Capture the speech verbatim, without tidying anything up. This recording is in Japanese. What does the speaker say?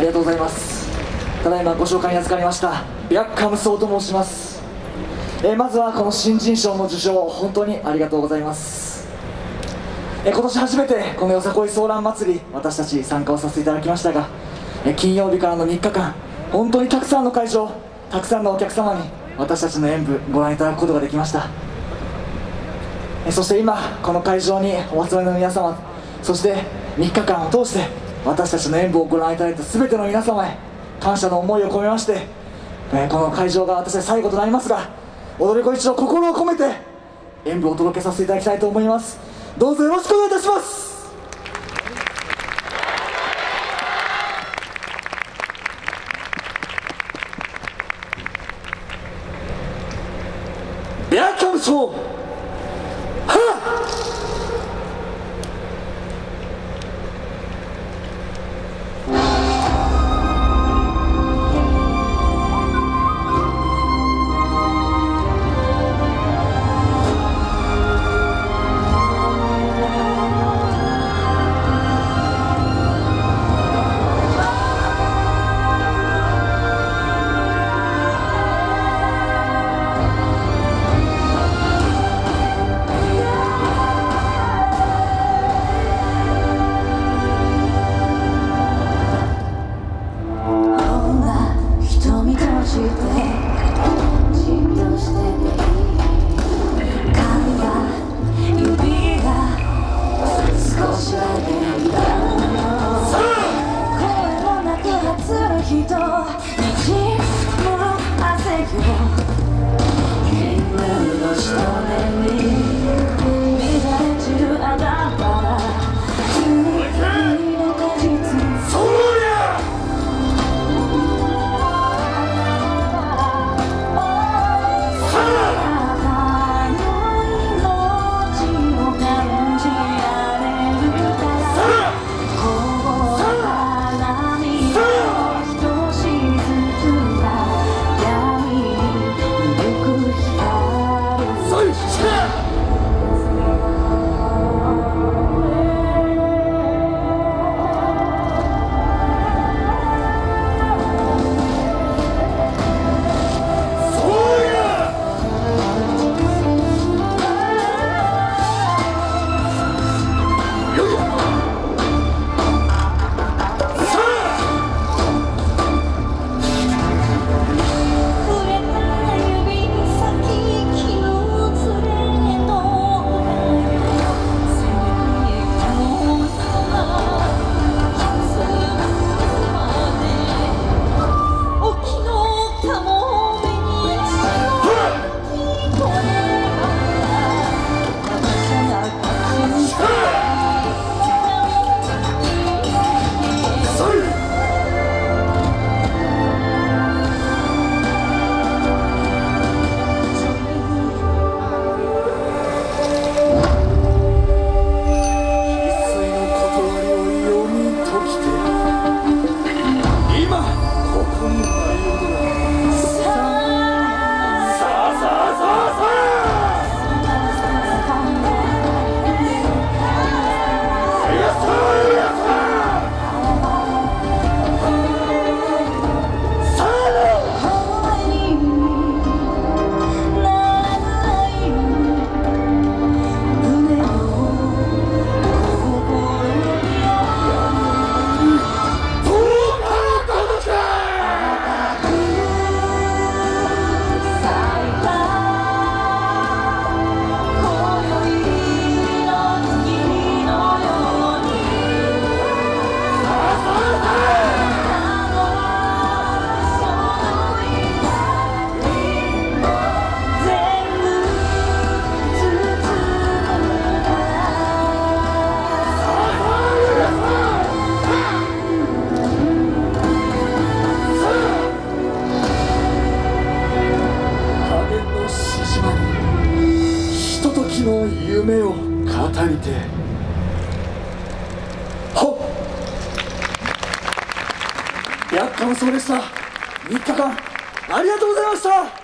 りがとうございます。ただいまご紹介に預かりましたビャッカムソウと申します。えー、まずはこの新人賞の受賞、本当にありがとうございます。えー、今年初めてこのよさこいソーラン祭り、私たち参加をさせていただきましたが、えー、金曜日からのみっかかん、本当にたくさんの会場、たくさんのお客様に私たちの演舞ご覧いただくことができました。えー、そして今この会場にお集まりの皆様、そしてみっかかんを通して私たちの演舞をご覧いただいた全ての皆様へ感謝の思いを込めまして、えー、この会場が私は最後となりますが、踊り子一同心を込めて演舞をお届けさせていただきたいと思います。どうぞよろしくお願いいたします。ビャッカムソウ、はっの夢を語りてほっビャッカムソウでした。みっかかんありがとうございました。